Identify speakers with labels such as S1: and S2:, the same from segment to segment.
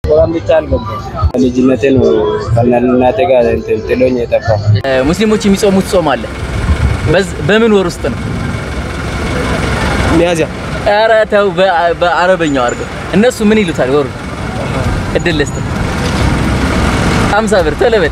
S1: ቁርአን ብቻ አልገባም ልጅነቴ ነው ከናናቴ ጋር እንትን ጥሎኝ የጠፋው
S2: ሙስሊሞች የሚጾሙት ጾም አለ በምን ወር ውስጥ ነው
S1: ሚያዚያ
S2: ኧረ ተው በአረበኛው አድርገው እነሱ ምን ይሉታል ወሩ እድል ለስተ 50 ብር ተለበል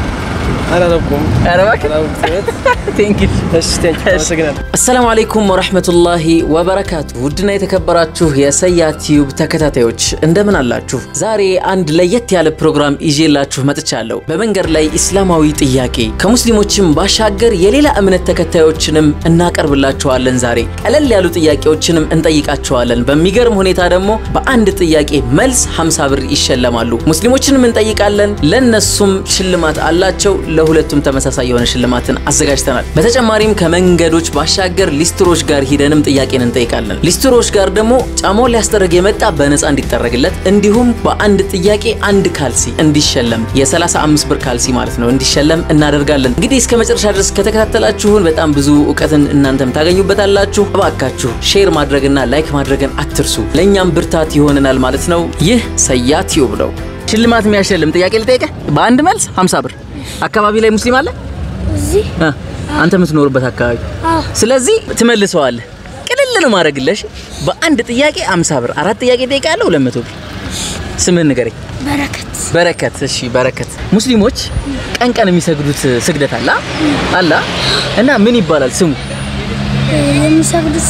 S2: السلام عليكم ورحمة الله وبركاته ودنا يتكبراتشو يا سيات تيوب تكتاتيوش اندمن اللاتشو زاري عند ليت يالي بروغرام إيجي اللاتشو متچالو بمنگر لاي إسلاماوي تياكي كمسلموچم باشاگر يليلا أمنت تكتايوچنم اناكر باللاتشو آلن زاري ألل يالو تياكيوچنم انتايقاتشو آلن بميگرم هونيتا دمو بأند تياكي ملس 50 ብር ይሸለማሉ ሙስሊሞችንም እንጠይቃለን ለነሱም ሽልማት አላቸው ለሁለቱም ተመሳሳይ የሆነ ሽልማትን አዘጋጅተናል በተጨማሪም ከመንገዶች ባሻገር ሊስትሮች ጋር ሄደንም ጥያቄን እንጠይቃለን ሊስትሮች ጋር ደግሞ ጫማው ሊያስደረግ የመጣ በነፃ እንዲጠረግለት እንዲሁም በአንድ ጥያቄ አንድ ካልሲ እንዲሸለም የ35 ብር ካልሲ ማለት ነው እንዲሸለም እናደርጋለን እንግዲህ እስከ መጨረሻ ድረስ ከተከታተላችሁን በጣም ብዙ ዕውቀትን እናንተም ታገኙበታላችሁ እባካችሁ ሼር ማድረግና ላይክ ማድረግን አትርሱ ለኛም ብርታት ይሆነናል ማለት ነው ይህ ሰያት ዩብ ነው ሽልማት የሚያሸልም ጥያቄ ልጠይቀ በአንድ መልስ 50 ብር አካባቢ ላይ ሙስሊም አለ እዚህ አንተ የምትኖርበት አካባቢ ስለዚህ ትመልሰዋለህ ቅልል ነው ማድረግልሽ በአንድ ጥያቄ 50 ብር አራት ጥያቄ ጠይቃለሁ 200 ብር ስምህን ንገረኝ በረከት እሺ በረከት ሙስሊሞች ቀን የሚሰግዱት ስግደት አላ እና ምን ይባላል ስሙ
S3: የሚሰግዱት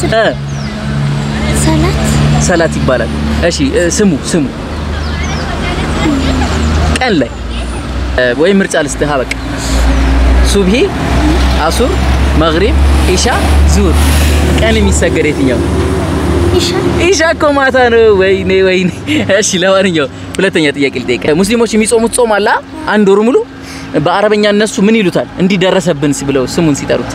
S2: ሰላት ይባላል እሺ ስሙ ቀን ላይ ወይ ምርጫ ልስጥህ በቃ ሱብሂ አሱር መግሪብ ኢሻ ዙር ቀን የሚሰገድ የትኛው ኢሻ ኮማታ ነው ወይኔ እሺ ለማንኛውም ሁለተኛ ጥያቄ ልጠይቅ ሙስሊሞች የሚጾሙት ጾም አለ አንድ ወር ሙሉ በአረበኛ እነሱ ምን ይሉታል እንዲደረሰብን ብለው ስሙን ሲጠሩት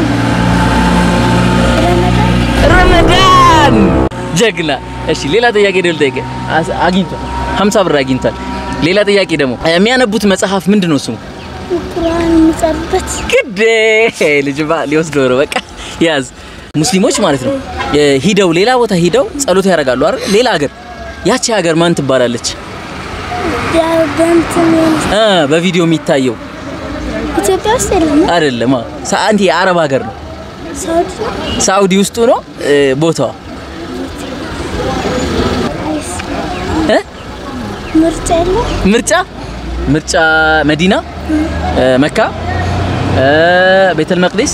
S2: ረመዳን ጀግና እሺ ሌላ ጥያቄ ልጠይቅ አግኝቷል 50 ብር አግኝቷል ሌላ ጥያቄ ደግሞ የሚያነቡት መጽሐፍ ምንድነው ስሙ
S3: ቁርአን የሚቀርበት
S2: ግዴ ልጅባ ሊወስደው ነው በቃ ያዝ ሙስሊሞች ማለት ነው ሂደው ሌላ ቦታ ሂደው ጸሎት ያደርጋሉ አይደል ሌላ ሀገር ያቺ ሀገር ማን ትባላለች በቪዲዮ የሚታየው
S3: ኢትዮጵያ ውስጥ
S2: አይደለም ሳንቲ አረብ ሀገር ነው ሳውዲ ውስጥ ነው ቦታው ምርጫ መዲና መካ ቤተል መቅደስ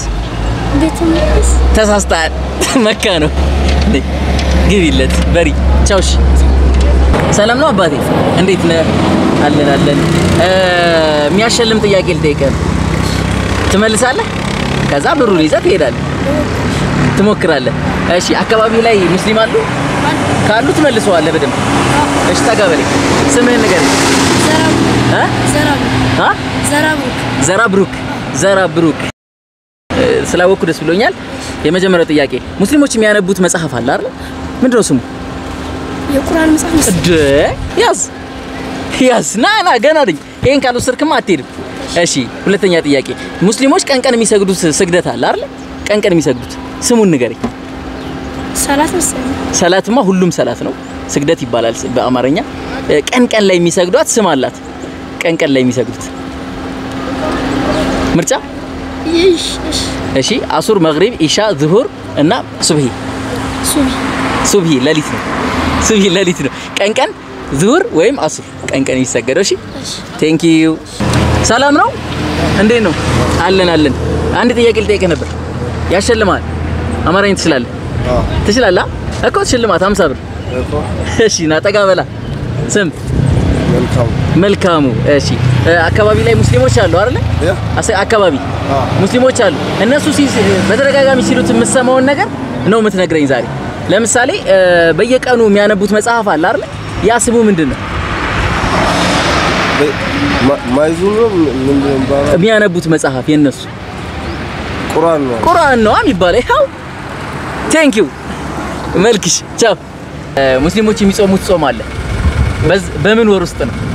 S2: ተሳስተሃል መካ ነው ግቢለት በሪ ቻውሽ ሰላም ነው አባቴ እንዴት ነህ አለን የሚያሸልም ጥያቄ ልጠይቅህ ትመልሳለህ ከዛ ብሩን ይዘህ ትሄዳለህ ትሞክራለህ እሺ አካባቢ ላይ ሙስሊም አሉ ካሉ ትመልሰዋለህ በደንብ እሺ ታጋበለ ስምህን ንገረኝ ዘራብሩክ ስላወኩ ደስ ብሎኛል የመጀመሪያው ጥያቄ ሙስሊሞች የሚያነቡት መጽሐፍ አለ አይደል ምንድነው ስሙ
S3: የቁርአን መጽሐፍ
S2: ያዝ ና ገና ነኝ ይሄን ካልወሰድክማ አትሄድም እሺ ሁለተኛ ጥያቄ ሙስሊሞች ቀን የሚሰግዱት ስግደት አለ አይደል ቀን የሚሰግዱት ስሙን ንገረኝ ሰላትማ ሁሉም ሰላት ነው ስግደት ይባላል በአማርኛ ቀን ላይ የሚሰግዱት ስም አላት ቀን ላይ የሚሰግዱት ምርጫ እሺ አሱር መግሪብ ኢሻ ዙሁር እና ሱብሂ ለሊት ነው ቀን ዙሁር ወይም አሱር ቀን ይሰገደው እሺ ቴንክ ዩ ሰላም ነው እንዴት ነው አለን አንድ ጥያቄ ልጠይቅህ ነበር ያሸልማል አማርኛ ትችላለህ እኮ ሽልማት 50 ብር እሺ ና ጠጋበላ ስም መልካሙ እሺ አካባቢ ላይ ሙስሊሞች አሉ አይደል አካባቢ ሙስሊሞች አሉ እነሱ በተደጋጋሚ ሲሉት የምሰማውን ነገር ነው የምትነግረኝ ዛሬ ለምሳሌ በየቀኑ የሚያነቡት መጽሐፍ አለ አይደል ያ ስሙ ምንድነው
S1: ማይዙም ምንድነው
S2: የሚያነቡት መጽሐፍ የነሱ ቁርአን ነው የሚባለው ይሄው ቴንክ ዩ መልክሽ ቻው ሙስሊሞች የሚጾሙት ጾም አለ በምን ወር ውስጥ ነው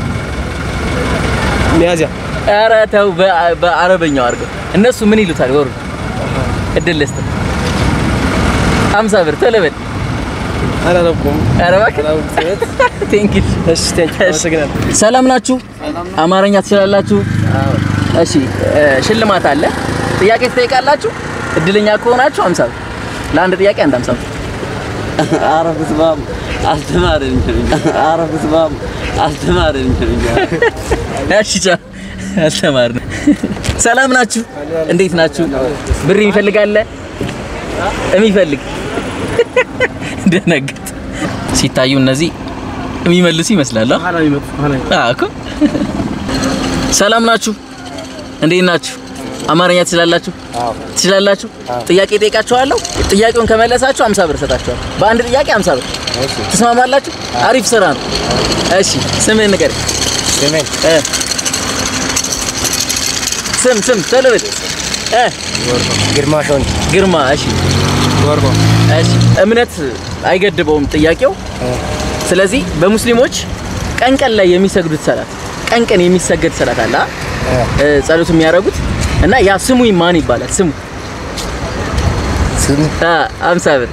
S1: ሚያዚያ
S2: ኧረ ተው በአረበኛው አድርገው እነሱ ምን ይሉታል ወሩ እድል ለስተ 50 ብር ተለበል
S4: አላረኩም
S2: አረባክ ቴንክ ዩ
S4: እሺ ቴንክ ዩ አመሰግናለሁ
S2: ሰላም ናችሁ አማርኛ ትችላላችሁ እሺ ሽልማት አለ ጥያቄ ትጠይቃላችሁ እድለኛ ከሆናችሁ 50 ለአንድ ጥያቄ 50
S1: አረብስ ባም አስተማረኝ
S2: እሺ አስተማረኝ ሰላም ናችሁ እንዴት ናችሁ ብር ይፈልጋል የሚፈልግ ደነገጥ ሲታዩ እነዚህ የሚመልሱ ይመስላል እኮ ሰላም ናችሁ እንዴት ናችሁ አማርኛ ትችላላችሁ ጥያቄ ጠይቃችኋለሁ ጥያቄውን ከመለሳችሁ 50 ብር ሰጣችኋለሁ በአንድ ጥያቄ 50 ብር ተስማማላችሁ አሪፍ ስራ ነው እሺ ስምህን ንገረኝ ስም ተለበት ግርማ እሺ ጎርጎ እሺ እምነት አይገድበውም ጥያቄው ስለዚህ በሙስሊሞች ቀን ላይ የሚሰግዱት ሰላት ቀን የሚሰገድ ሰላት አለ ጸሎት የሚያደርጉት እና ያ ስሙ ማን ይባላል ስሙ 50 ብር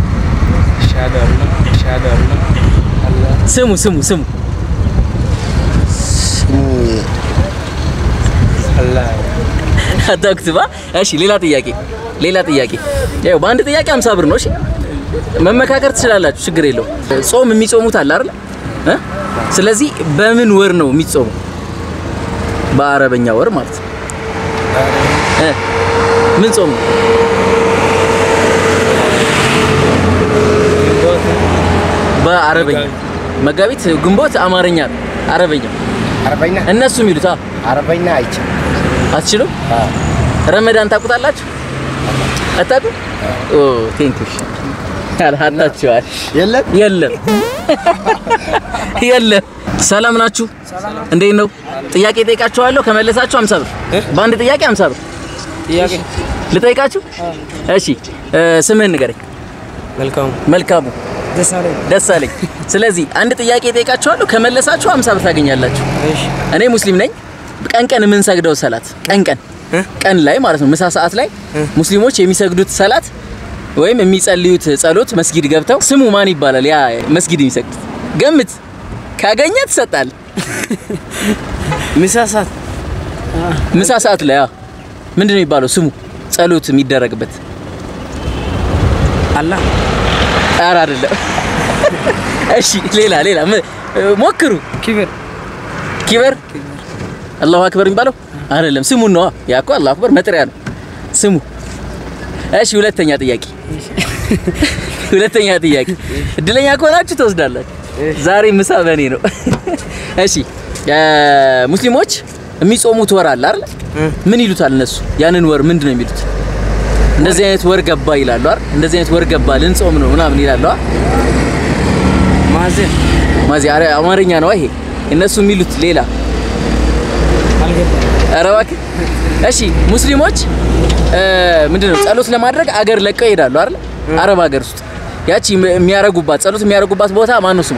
S2: ስሙ አታክትባ እሺ ሌላ ጥያቄ ያው በአንድ ጥያቄ 50 ብር ነው እሺ መመካከር ትችላላችሁ ችግር የለው ጾም የሚጾሙት አለ አይደል ስለዚህ በምን ወር ነው የሚጾመው በአረበኛ ወር ማለት ነው ምን ጾም በአረበኛ መጋቢት ግንቦት አማርኛ አረበኛ እነሱ የሚሉት
S4: አረበኛ
S2: አትችሉ ረመዳን ታቁታላችሁ አታቁ ኦ ቴንክ ዩ አልሐዳችኋል የለም ሰላም ናችሁ እንዴት ነው ጥያቄ ጠይቃችኋለሁ ከመለሳችሁ 50 ብር በአንድ ጥያቄ 50 ብር ጥያቄ ልጠይቃችሁ እሺ ስምህን ንገረኝ መልካሙ ደሳለኝ ስለዚህ አንድ ጥያቄ ጠይቃችኋለሁ ከመለሳችሁ 50 ብር ታገኛላችሁ እኔ ሙስሊም ነኝ ቀን ምን ሰግደው ሰላት ቀን ላይ ማለት ነው ምሳ ሰዓት ላይ ሙስሊሞች የሚሰግዱት ሰላት ወይም የሚጸልዩት ጸሎት መስጊድ ገብተው ስሙ ማን ይባላል ያ መስጊድ የሚሰግድ ገምት ካገኘ ተሰጣል ምሳ ሰዓት ላይ ምንድነው የሚባለው ስሙ ጸሎት የሚደረግበት አላህ ኧረ አይደለም እሺ ሌላ ሞክሩ ኪበር አላሁ አክበር የሚባለው አይደለም ስሙ ነው ያኮ አላሁ አክበር መጥሪያ ነው ስሙ እሺ ሁለተኛ ጥያቄ እድለኛ ከሆናችሁ ተወስዳላችሁ ዛሬ ምሳ በኔ ነው እሺ ሙስሊሞች የሚጾሙት ወር አለ አይደል ምን ይሉታል እነሱ ያንን ወር ምንድነው የሚሉት እንደዚህ አይነት ወር ገባ ይላሉ አይደል እንደዚህ አይነት ወር ገባ ልንጾም ነው ምናምን ይላሉ ማዚ አማርኛ ነው ይሄ እነሱ የሚሉት ሌላ አረባክ እሺ ሙስሊሞች ምንድነው ጸሎት ለማድረግ አገር ለቀው ይሄዳሉ አይደል አረብ ሀገር ውስጥ ያቺ ጸሎት የሚያረጉባት ቦታ ማን ነው ስሙ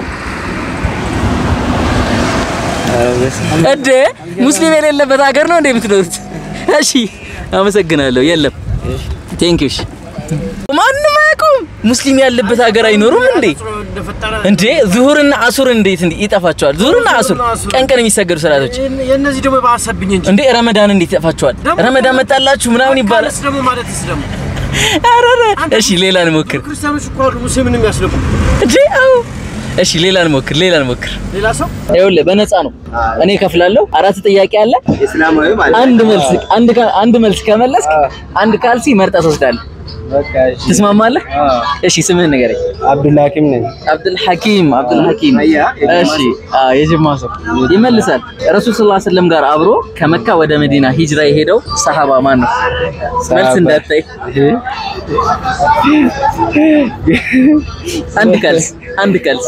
S2: እዴ ሙስሊም የሌለበት ሀገር ነው እንዴ የምትኖሩት እሺ አመሰግናለሁ የለም ቴንክ ዩ ማንም አያውቁም ሙስሊም ያለበት ሀገር አይኖርም እንዴ ዙሁርና አሱር እንዴት ይጠፋቸዋል ዙሁርና አሱር ቀን የሚሰገዱ ሰላቶች
S4: የነዚህ ደግሞ ባሰብኝ
S2: እንዴ ረመዳን እንዴት ይጠፋቸዋል ረመዳን መጣላችሁ ምናምን ይባላል
S4: ደግሞ ማለትስ ደግሞ
S2: አረረ እሺ ሌላ እንሞክር
S4: ክርስቲያኖች እኮ አሉ ሙስሊምን የሚያስለቡ
S2: እንዴ እሺ ሌላ እንሞክር
S4: ሌላ ሰው
S2: ይኸውልህ በነፃ ነው እኔ ከፍላለሁ 4 ጥያቄ አለ
S1: እስላማዊ ማለት
S2: አንድ መልስ ከመለስክ አንድ ካልሲ መርጠህ ትወስዳለህ በቃ እሺ ተስማማለህ እሺ ስምህን ንገረኝ አብዱልሐኪም ነኝ አብዱልሐኪም እሺ የጅማ ሰው ይመልሳል ረሱል ሰለላሁ ዐለይሂ ወሰለም ጋር አብሮ ከመካ ወደ መዲና ሂጅራ የሄደው ሰሃባ ማን ነው መልስ እንዳትጠይ አንድ ካልስ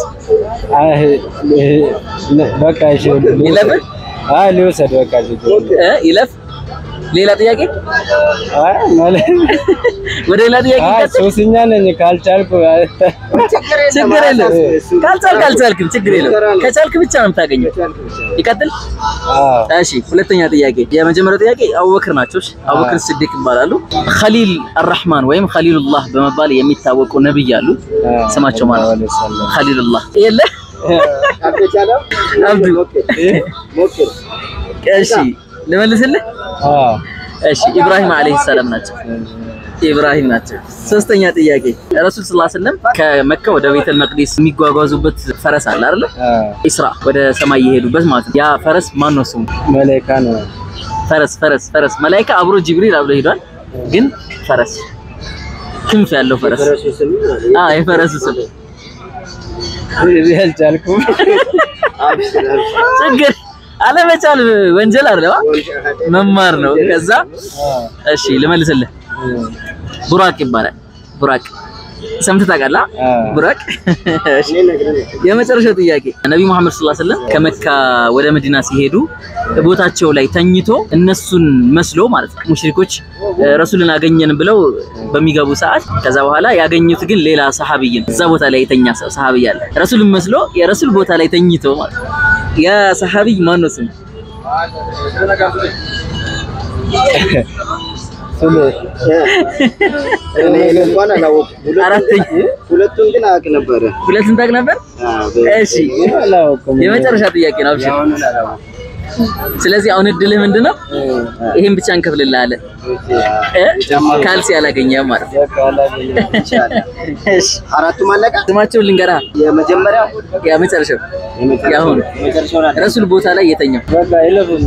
S2: በቃ እሺ ይለፍ ሊወሰድ በቃ ይለፍ ሌላ ጥያቄ
S1: አይ ማለት
S2: ወደ ሌላ ጥያቄ ይቀጥል
S1: ሶስተኛ ነኝ ካልቻልኩ
S2: ችግር የለም ካልቻልክም ችግር የለም ከቻልክ ብቻ ነው የምታገኘው ይቀጥል እሺ ሁለተኛ ጥያቄ የመጀመሪያው ጥያቄ አቡበክር ናቸው አቡበክር ሲዲቅ ይባላሉ ኸሊል አርህማን ወይም ኸሊሉላህ በመባል የሚታወቁ ነብይ አሉ ስማቸው ማለት ነው ኸሊሉላህ የለ አብቻለው አብዱ ሞክር እሺ ለመልስልህ እሺ ኢብራሂም አለይሂ ሰላም ናቸው ኢብራሂም ናቸው ሶስተኛ ጥያቄ ረሱል ሰለላሁ ዐለይሂ ወሰለም ከመካ ወደ ቤተል መቅዲስ የሚጓጓዙበት ፈረስ አለ አይደል ኢስራ ወደ ሰማይ ይሄዱበት ማለት ነው ያ ፈረስ ማን ነው ስሙ
S1: መላእክት ነው
S2: ፈረስ መላእክት አብሮ ጅብሪል አብሮ ሄዷል ግን ፈረስ ክንፍ ያለው ፈረስ የፈረሱ ስም
S1: ያልቻልኩም
S2: ችግር አለመቻል ወንጀል አይደለም መማር ነው ከዛ እሺ ልመልስልህ ቡራቅ ይባላል ቡራቅ ሰምተህ ታውቃለህ ቡራቅ እሺ የመጨረሻው ጥያቄ ነብዩ መሐመድ ሰለላሁ ዐለይሂ ወሰለም ከመካ ወደ መዲና ሲሄዱ ቦታቸው ላይ ተኝቶ እነሱን መስሎ ማለት ነው ሙሽሪኮች ረሱልን አገኘን ብለው በሚገቡ ሰዓት ከዛ በኋላ ያገኙት ግን ሌላ ሰሃቢይ እዛ ቦታ ላይ የተኛ ሰሃቢይ አለ ረሱልን መስሎ የረሱል ቦታ ላይ ተኝቶ ማለት ያ ሰሃቢይ ማን ነው ስሙ
S1: እኔ እንኳን አላወቅም ሁለቱን ግን አውቅ ነበር
S2: ሁለቱን ታውቅ ነበር እሺ የመጨረሻ ጥያቄ ነው አብሽር ስለዚህ አሁን እድልህ ምንድነው ይሄን ብቻ እንከፍልልሃለን ካልሲ ያላገኘህ ማለት እሺ አራቱም አለቀ ስማቸውን ልንገራ የመጀመሪያው የመጨረሻው ያሁን ረሱል ቦታ ላይ የተኛው
S1: በቃ ይለፉ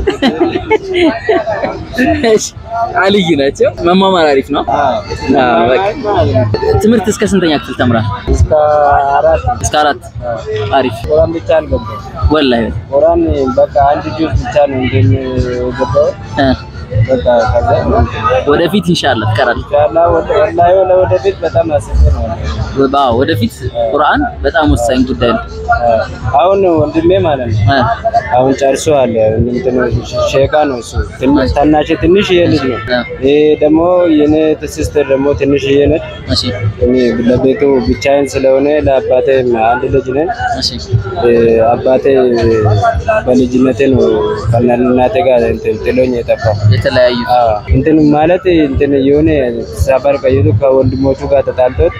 S2: እሺ አልይ ናቸው መማማር አሪፍ ነው በቃ ትምህርት እስከ ስንተኛ ክፍል ተምራ እስከ አራት አሪፍ
S1: ቁርአን ብቻ አልገባም
S2: ወላሂ
S1: ቁርአን በቃ አንድ ጁዝ ብቻ ነው እንደሚገባው በቃ ከዛ
S2: ወደፊት ኢንሻአላህ ትቀራለህ
S1: ኢንሻአላህ ወላሂ ወደፊት በጣም አስፈላጊ ነው
S2: ወደፊት ቁርአን በጣም ወሳኝ ጉዳይ ነው
S1: አሁን ወንድሜ ማለት ነው አሁን ጨርሷል እንትኑ ሼካ ነው እሱ ትንሽ ልጅ ነው ይሄ ደግሞ የኔ ሲስተር ደግሞ ትንሽ ነች
S2: እሺ
S1: እኔ ለቤቱ ብቻዬን ስለሆነ ለአባቴ አንድ ልጅ ነን
S2: እሺ
S1: አባቴ በልጅነቴ ነው ከእናቴ ጋር ጥሎኝ የጠፋው የተለያዩ እንትን ማለት እንትን የሆነ ሰፈር ቀይቶ ከወንድሞቹ ጋር ተጣልቶት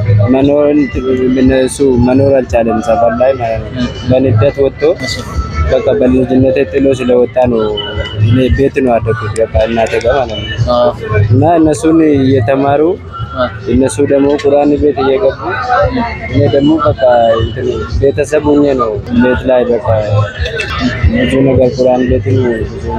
S1: መኖር አልቻለም ሰፈር ላይ ማለት ነው በንዴት ወጥቶ በቃ በልጅነቴ ጥሎ ስለወጣ ነው እኔ ቤት ነው አደኩት በቃ እናቴ ጋር ማለት ነው እና እነሱን እየተማሩ እነሱ ደግሞ ቁርአን ቤት እየገቡ እኔ ደግሞ በቃ እንትን ቤተሰብ ሆኜ ነው ቤት ላይ በቃ ብዙ ነገር ቁርአን ቤት ነው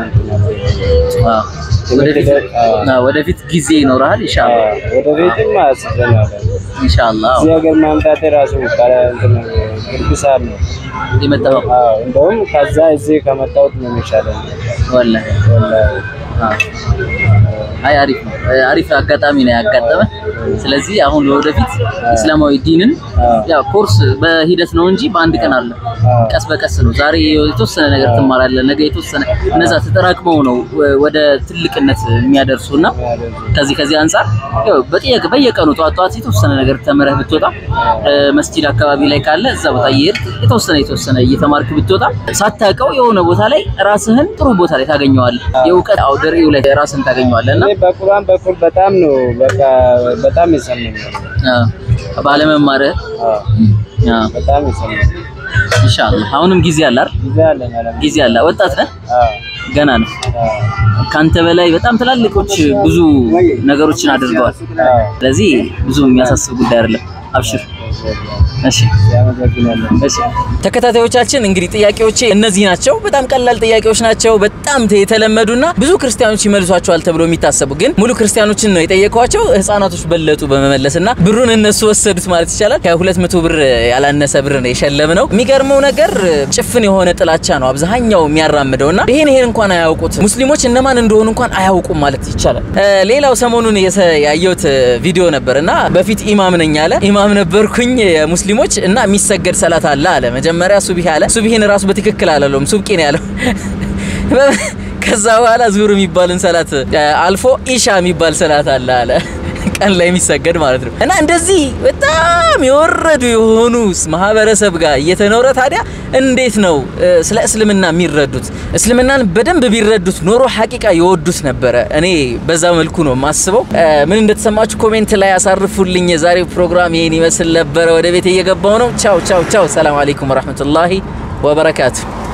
S2: ወደፊት ጊዜ ይኖራል ኢንሻአላህ
S1: ወደፊትም አስበናል ኢንሻአላህ እዚህ ሀገር ማምጣት ራሱ እንትን ግርግሳር ነው
S2: የመጣው
S1: እንደውም ከዛ እዚህ ከመጣሁት ነው የሚሻለው
S2: ወላሂ አይ አሪፍ አጋጣሚ ነው ያጋጠመ ስለዚህ አሁን ወደፊት እስላማዊ ዲንን ያው ኮርስ በሂደት ነው እንጂ በአንድ ቀን አለ ቀስ በቀስ ነው ዛሬ የተወሰነ ነገር ትማራለህ ነገ የተወሰነ እነዛ ተጠራቅመው ነው ወደ ትልቅነት የሚያደርሱና ከዚህ አንፃር ያው በየቀኑ ጧት የተወሰነ ነገር ተመረህ ብትወጣ መስጂድ አካባቢ ላይ ካለ እዛ ቦታ እየሄድክ የተወሰነ እየተማርክ ብትወጣ ሳታውቀው የሆነ ቦታ ላይ ራስህን ጥሩ ቦታ ላይ ታገኘዋለህ የእውቀት አውደሪው ላይ ራስህን ታገኘዋለህና
S1: በቁርአን በኩል በጣም ነው በቃ በጣም ይሰማኛል
S2: ባለመማር
S1: በጣም ይሰማኛል
S2: ኢንሻአላህ አሁንም ጊዜ አለ አይደል ጊዜ አለ ወጣት ነህ ገና ነው ካንተ በላይ በጣም ትላልቆች ብዙ ነገሮችን አድርገዋል ስለዚህ ብዙ የሚያሳስብ ጉዳይ አይደለም አብሽር እሺ ተከታታዮቻችን እንግዲህ ጥያቄዎቼ እነዚህ ናቸው በጣም ቀላል ጥያቄዎች ናቸው በጣም የተለመዱና ብዙ ክርስቲያኖች ይመልሷቸዋል ተብሎ የሚታሰቡ ግን ሙሉ ክርስቲያኖችን ነው የጠየኳቸው ህፃናቶች በለጡ በመመለስና ብሩን እነሱ ወሰዱት ማለት ይቻላል ከ200 ብር ያላነሰ ብር ነው የሸለምነው የሚገርመው ነገር ጭፍን የሆነ ጥላቻ ነው አብዛኛው የሚያራምደውና ይሄን እንኳን አያውቁት ሙስሊሞች እነማን እንደሆኑ እንኳን አያውቁም ማለት ይቻላል ሌላው ሰሞኑን ያየሁት ቪዲዮ ነበርና በፊት ኢማም ነኝ አለ ኢማም ነበርኩኝ ሙስሊሞች እና የሚሰገድ ሰላት አለ መጀመሪያ ሱብሂ አለ ሱብሂን ራሱ በትክክል አላለውም ሱብቂ ነው ያለው ከዛ በኋላ ዙሁር የሚባልን ሰላት አልፎ ኢሻ የሚባል ሰላት አለ ቀን ላይ የሚሰገድ ማለት ነው እና እንደዚህ በጣም የወረዱ የሆኑ ማህበረሰብ ጋር እየተኖረ ታዲያ እንዴት ነው ስለ እስልምና የሚረዱት እስልምናን በደንብ ቢረዱት ኖሮ ሐቂቃ ይወዱት ነበር እኔ በዛ መልኩ ነው ማስበው ምን እንደተሰማችሁ ኮሜንት ላይ አሳርፉልኝ የዛሬው ፕሮግራም ይሄን ይመስል ነበር ወደ ቤት እየገባው ነው ቻው ቻው ቻው ሰላም አለይኩም ወራህመቱላሂ ወበረካቱ